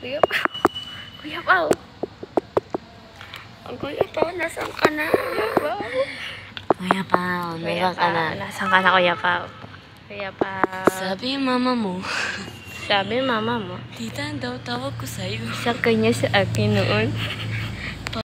Kuya Pao. Kuya Pao. Ang Kuya Pao, nasaan ka na? Kuya Pao. Kuya Pao, nasaan ka na? Nasaan ka na, Kuya Pao? Kuya Pao. Sabi mama mo. Sabi mama mo. Tita, daw tawag ko sa'yo. Sa kanya sa akin noon.